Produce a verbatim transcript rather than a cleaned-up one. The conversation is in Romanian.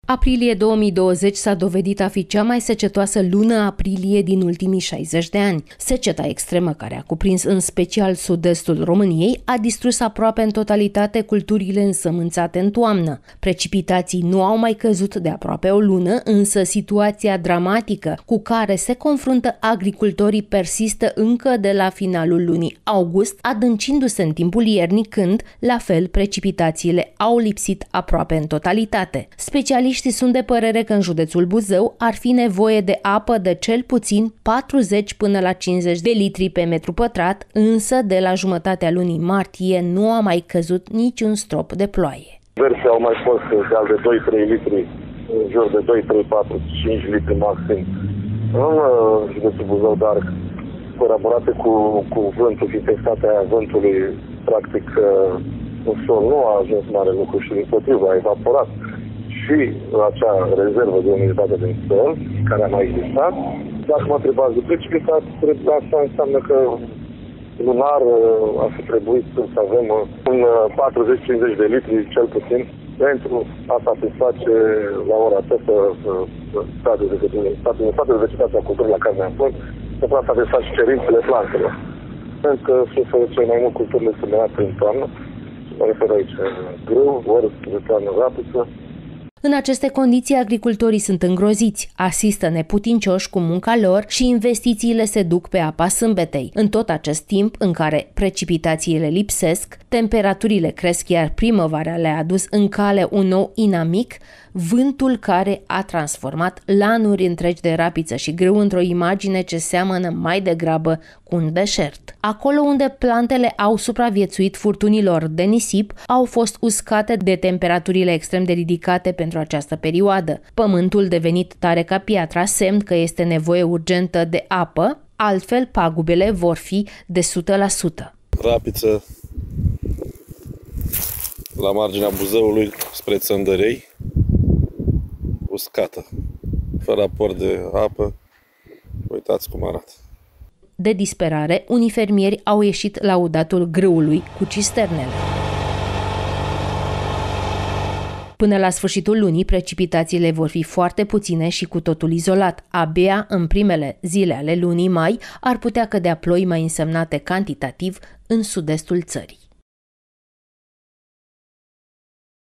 Aprilie două mii douăzeci s-a dovedit a fi cea mai secetoasă lună aprilie din ultimii șaizeci de ani. Seceta extremă, care a cuprins în special sud-estul României, a distrus aproape în totalitate culturile însămânțate în toamnă. Precipitații nu au mai căzut de aproape o lună, însă situația dramatică cu care se confruntă agricultorii persistă încă de la finalul lunii august, adâncindu-se în timpul iernii, când, la fel, precipitațiile au lipsit aproape în totalitate. Specialiștii sunt de părere că în județul Buzău ar fi nevoie de apă de cel puțin patruzeci până la cincizeci de litri pe metru pătrat, însă de la jumătatea lunii martie nu a mai căzut niciun strop de ploaie. Verse au mai fost de doi trei litri, în jur de doi, trei, patru, cinci litri maxim în județul Buzău, dar colaborate cu, cu vântul, intensitatea vântului, practic în sol nu a ajuns mare lucru și din potrivă a evaporat și acea rezervă de umiditate din sol, care a mai existat. Dacă mă întrebați de precipitați, asta înseamnă că lunar ar fi trebuit să avem un patruzeci cincizeci de litri, cel puțin, pentru a satisface la ora aceasta stadiul de vegetație culturii la care ne aflăm, pentru a satisface cerințele plantelor. Pentru că suferă cel mai mult culturile semănate în toamnă, mă refer aici grâu, ori de toamnă rapiță. În aceste condiții, agricultorii sunt îngroziți, asistă neputincioși cu munca lor și investițiile se duc pe apa sâmbetei. În tot acest timp în care precipitațiile lipsesc, temperaturile cresc, iar primăvara le-a adus în cale un nou inamic, vântul care a transformat lanuri întregi de rapiță și grâu într-o imagine ce seamănă mai degrabă cu un deșert. Acolo unde plantele au supraviețuit furtunilor de nisip, au fost uscate de temperaturile extrem de ridicate pentru această perioadă. Pământul devenit tare ca piatra, semn că este nevoie urgentă de apă, altfel pagubele vor fi de o sută la sută. Rapiță la marginea Buzăului spre Țăndărei, uscată, fără aport de apă. Uitați cum arată. De disperare, unii fermieri au ieșit la udatul grâului cu cisternele. Până la sfârșitul lunii, precipitațiile vor fi foarte puține și cu totul izolat. Abia în primele zile ale lunii mai ar putea cădea ploi mai însemnate cantitativ în sud-estul țării.